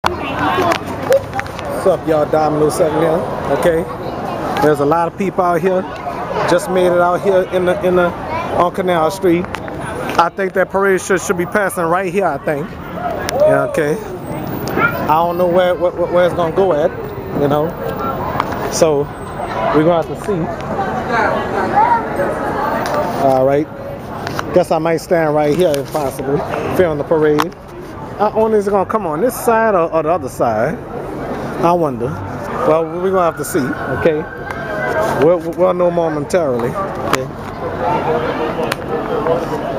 What's up, y'all? MAH00648 here. Okay, there's a lot of people out here. Just made it out here on Canal Street. I think that parade should be passing right here. I think. Yeah. Okay. I don't know where it's gonna go at. You know. So we're gonna have to see. All right. Guess I might stand right here if possible, film the parade. I wonder is it gonna come on this side or the other side? I wonder. Well, we're gonna have to see. Okay. We'll know momentarily. Okay.